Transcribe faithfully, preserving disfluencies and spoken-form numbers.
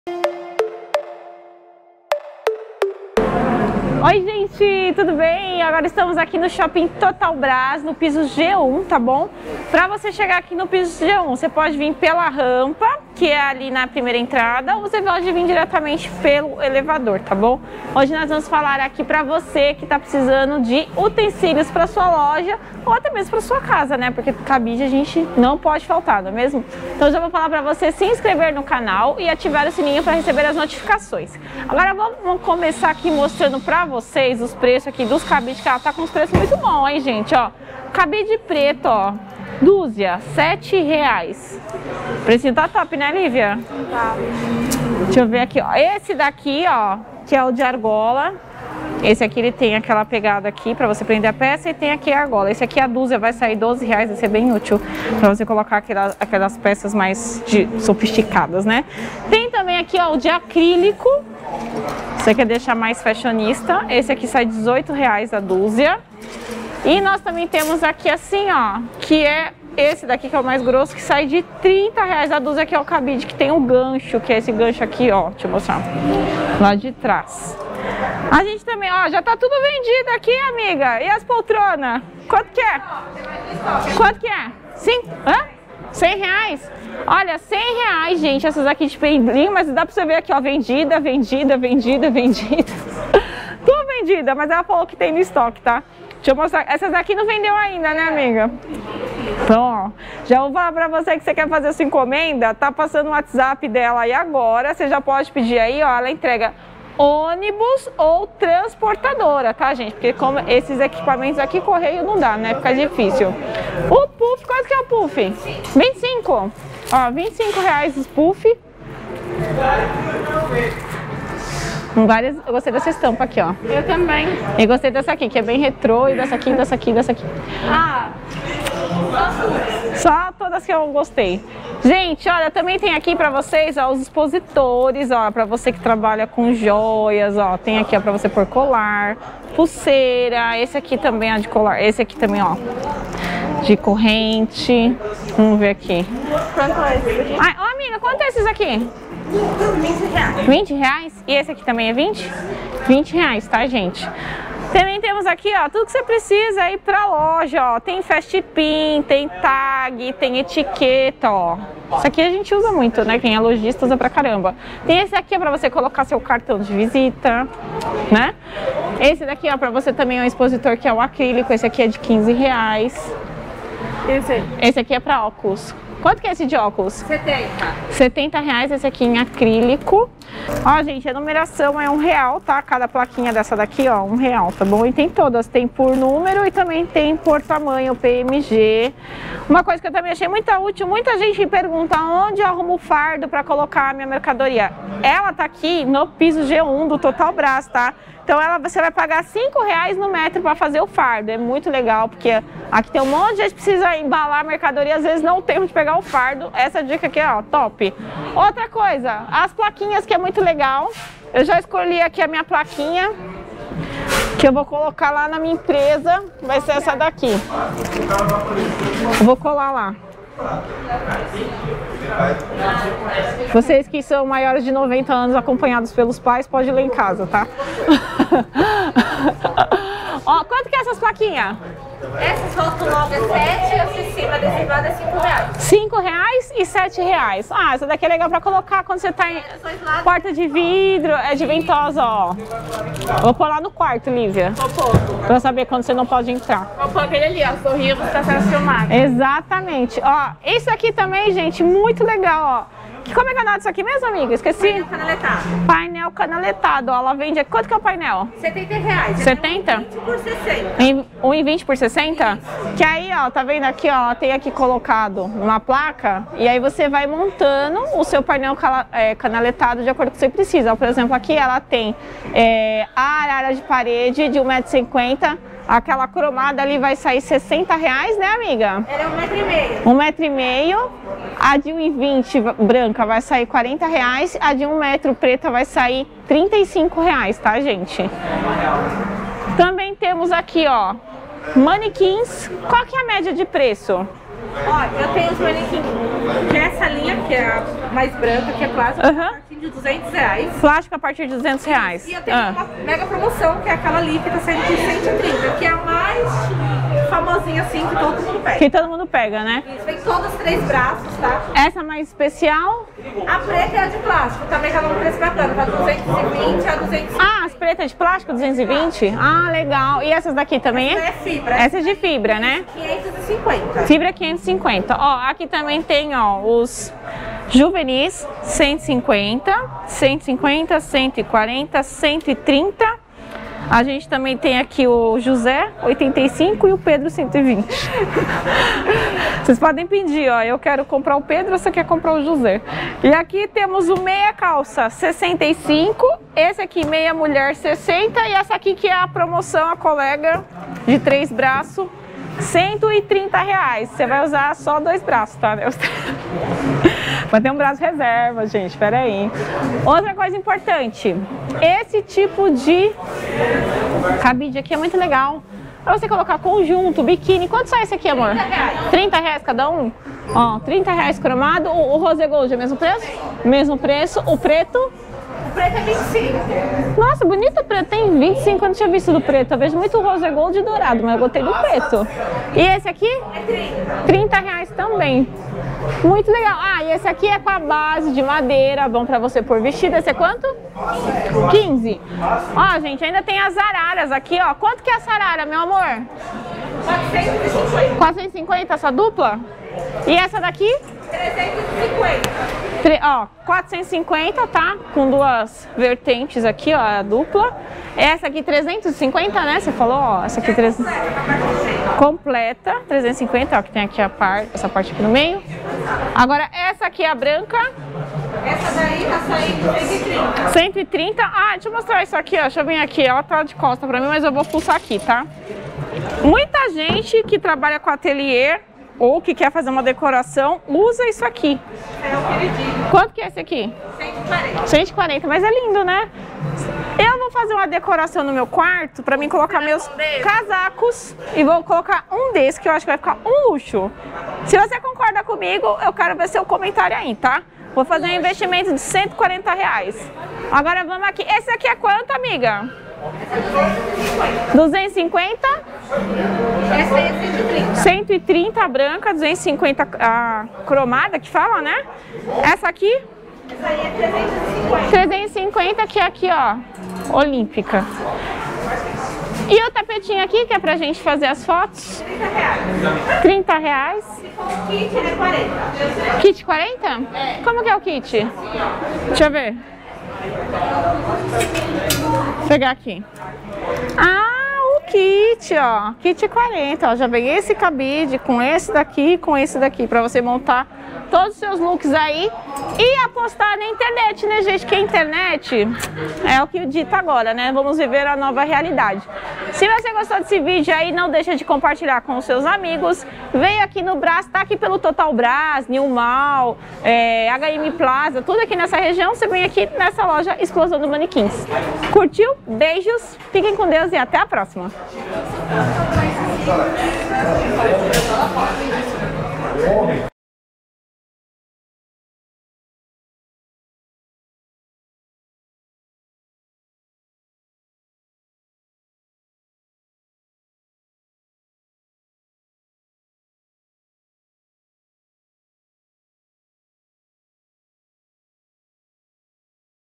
Oi gente, tudo bem? Agora estamos aqui no Shopping Total Brás, no piso G um, tá bom? Para você chegar aqui no piso G um, você pode vir pela rampa, que é ali na primeira entrada, ou você pode vir diretamente pelo elevador, tá bom? Hoje nós vamos falar aqui para você que está precisando de utensílios para sua loja, ou até mesmo para sua casa, né? Porque cabide a gente não pode faltar, não é mesmo? Então já vou falar para você se inscrever no canal e ativar o sininho para receber as notificações. Agora vamos começar aqui mostrando para vocês os preços aqui dos cabides, que ela tá com os preços muito bons, hein, gente, ó. Cabide preto, ó, dúzia, sete reais. O precinho tá top, né, Lívia? Tá. Deixa eu ver aqui, ó. Esse daqui, ó, que é o de argola. Esse aqui ele tem aquela pegada aqui para você prender a peça e tem aqui a argola. Esse aqui a dúzia vai sair doze reais, vai ser bem útil para você colocar aquelas, aquelas peças mais de, sofisticadas, né? Tem também aqui, ó, o de acrílico. Você quer deixar mais fashionista? Esse aqui sai dezoito reais a dúzia. E nós também temos aqui assim, ó, que é esse daqui que é o mais grosso, que sai de trinta reais a dúzia, que é o cabide, que tem um gancho, que é esse gancho aqui, ó. Deixa eu mostrar. Lá de trás. A gente também, ó, já tá tudo vendido aqui, amiga. E as poltronas? Quanto que é? Quanto que é? Cinco? Hã? cem reais? Olha, cem reais, gente, essas aqui de pendrinho, mas dá pra você ver aqui, ó, vendida, vendida, vendida, vendida. Tudo vendida, mas ela falou que tem no estoque, tá? Deixa eu mostrar. Essas aqui não vendeu ainda, né, amiga? Então, ó, já vou falar pra você que você quer fazer a sua encomenda, tá passando o WhatsApp dela aí agora, você já pode pedir aí, ó, ela entrega ônibus ou transportadora, tá, gente? Porque como esses equipamentos aqui, correio não dá, né? Fica difícil. O puff, quanto que é o puff? vinte e cinco. Ó, vinte e cinco reais os puff. Várias, eu gostei dessa estampa aqui, ó. Eu também. E gostei dessa aqui, que é bem retrô, e dessa aqui, dessa aqui, dessa aqui. Ah, só todas que eu gostei. Gente, olha, também tem aqui pra vocês, ó, os expositores, ó, pra você que trabalha com joias, ó. Tem aqui, ó, pra você pôr colar, pulseira, esse aqui também, ó, de colar. Esse aqui também, ó, de corrente. Vamos ver aqui. quanto é esse aqui? Ai, ó, amiga, quanto é esses aqui? vinte reais. vinte reais? E esse aqui também é vinte? vinte reais, tá, gente? Também temos aqui, ó, tudo que você precisa aí pra loja, ó. Tem fast pin, tem tag, tem etiqueta, ó. Isso aqui a gente usa muito, né? Quem é lojista usa pra caramba. Tem esse aqui pra você colocar seu cartão de visita, né? Esse daqui, ó, pra você também é um expositor, que é o acrílico. Esse aqui é de quinze reais. Esse? Esse aqui é pra óculos. Quanto que é esse de óculos? setenta. setenta reais esse aqui em acrílico. Ó, gente, a numeração é um real, tá? Cada plaquinha dessa daqui, ó, um real, tá bom? E tem todas, tem por número e também tem por tamanho, P M G. Uma coisa que eu também achei muito útil, muita gente me pergunta onde eu arrumo o fardo pra colocar a minha mercadoria. Ela tá aqui no piso G um do Total Brás, tá? Então ela, você vai pagar cinco reais no metro para fazer o fardo. É muito legal, porque aqui tem um monte de gente que precisa embalar a mercadoria, às vezes não tem onde pegar o fardo. Essa dica aqui, ó, top. Outra coisa, as plaquinhas, que é muito legal. Eu já escolhi aqui a minha plaquinha, que eu vou colocar lá na minha empresa. Vai ser essa daqui. Eu vou colar lá. Vocês que são maiores de noventa anos, acompanhados pelos pais, pode ler em casa, tá? Ó, quanto que é essas plaquinhas? Essas rotulog é sete e essa em cima desse lado é cinco reais. cinco reais e sete reais. Ah, essa daqui é legal pra colocar quando você tá em porta de vidro, é de ventosa, ó. Vou pôr lá no quarto, Lívia. Vou pôr. Pra saber quando você não pode entrar. Vou pôr aquele ali, ó, sorriso que tá sendo filmado. Exatamente. Ó, isso aqui também, gente, muito legal, ó. Como é que é o nome disso aqui mesmo, amiga? Esqueci. Painel canaletado. Painel canaletado, ó, ela vende... Quanto que é o painel? setenta reais. setenta? vinte por sessenta. Em um e vinte por sessenta? Que aí, ó, tá vendo aqui, ó, ela tem aqui colocado uma placa e aí você vai montando o seu painel cala, é, canaletado de acordo com o que você precisa. Ó, por exemplo, aqui ela tem é, a arara de parede de um metro e cinquenta. Aquela cromada ali vai sair sessenta reais, né, amiga? Ela é um metro e meio. Um metro e meio. A de um e vinte branca vai sair quarenta reais. A de um metro preta vai sair trinta e cinco reais, tá, gente? Também temos aqui, ó, manequins. Qual que é a média de preço? Ó, eu tenho os manequins, que é essa linha, que é a mais branca, que é quase Uhum. de de duzentos reais. Plástico a partir de duzentos reais. E eu tenho ah. uma mega promoção, que é aquela ali que tá saindo por cento e trinta, que é a mais famosinha assim, que todo mundo pega. Que todo mundo pega, né? Isso, vem todos os três braços, tá? Essa mais especial? A preta é a de plástico, também tá num preço bacana, tá duzentos e vinte a duzentos e cinquenta. Ah, as pretas de plástico, duzentos e vinte? Ah, legal. E essas daqui também? Essa é fibra. Essa é de fibra, né? quinhentos e cinquenta. Fibra quinhentos e cinquenta. Ó, aqui também tem, ó, os juvenis, cento e cinquenta, cento e cinquenta, cento e quarenta, cento e trinta. A gente também tem aqui o José, oitenta e cinco, e o Pedro, cento e vinte. Vocês podem pedir, ó, eu quero comprar o Pedro, você quer comprar o José. E aqui temos o meia calça, sessenta e cinco, esse aqui meia mulher, sessenta, e essa aqui que é a promoção, a colega, de três braços, cento e trinta reais. Você vai usar só dois braços, tá? Mas tem um braço reserva, gente, peraí. Outra coisa importante, esse tipo de cabide aqui é muito legal. Pra você colocar conjunto, biquíni. Quanto sai esse aqui, amor? trinta reais. trinta reais cada um? Ó, trinta reais cromado. O, o rose gold é o mesmo preço? Mesmo preço. O preto? O preto é vinte e cinco. Nossa, bonito o preto. Tem vinte e cinco, eu não tinha visto do preto. Eu vejo muito rose gold e dourado, mas eu gostei do preto. E esse aqui? É trinta. trinta reais também. Muito legal. Ah, e esse aqui é com a base de madeira, bom pra você pôr vestido. Esse é quanto? quinze. Ó, gente, ainda tem as araras aqui, ó. Quanto que é essa arara, meu amor? quatrocentos e cinquenta. quatrocentos e cinquenta essa dupla? E essa daqui? trezentos e cinquenta. Tre ó, quatrocentos e cinquenta, tá? Com duas vertentes aqui, ó, a dupla. Essa aqui trezentos e cinquenta, né? Você falou, ó, essa aqui trezentos... completa, trezentos e cinquenta, ó, que tem aqui a parte, essa parte aqui no meio. Agora essa aqui é a branca. Essa daí tá saindo cento e trinta. cento e trinta. Ah, deixa eu mostrar isso aqui, ó. Deixa eu vir aqui. Ela tá de costa pra mim, mas eu vou pulsar aqui, tá? Muita gente que trabalha com ateliê ou que quer fazer uma decoração usa isso aqui. É o queridinho. Quanto que é esse aqui? cento e quarenta. cento e quarenta, mas é lindo, né? Eu vou fazer uma decoração no meu quarto pra mim colocar meus casacos e vou colocar um desse que eu acho que vai ficar um luxo. Se você concorda comigo, eu quero ver seu comentário aí, tá? Vou fazer um investimento de cento e quarenta reais. Agora vamos aqui. Esse aqui é quanto, amiga? duzentos e cinquenta? Essa aí é cento e trinta. cento e trinta a branca, duzentos e cinquenta a cromada, que fala, né? Essa aqui? Essa aí é trezentos e cinquenta. trezentos e cinquenta, que é aqui, ó, olímpica. E o tapetinho aqui, que é pra gente fazer as fotos? trinta reais. trinta reais. Se for um kit, ele é quarenta. Kit quarenta? É. Como que é o kit? Deixa eu ver. Vou pegar aqui. Ah, o kit, ó. Kit quarenta, ó. Já peguei esse cabide com esse daqui, com esse daqui, pra você montar todos os seus looks aí e apostar na internet, né, gente? Que a internet é o que dita agora, né? Vamos viver a nova realidade. Se você gostou desse vídeo aí, não deixa de compartilhar com os seus amigos. Veio aqui no Brás, tá aqui pelo Total Brás, New Mall, é, H M Plaza, tudo aqui nessa região. Você vem aqui nessa loja Explosão do Manequins. Curtiu? Beijos, fiquem com Deus e até a próxima.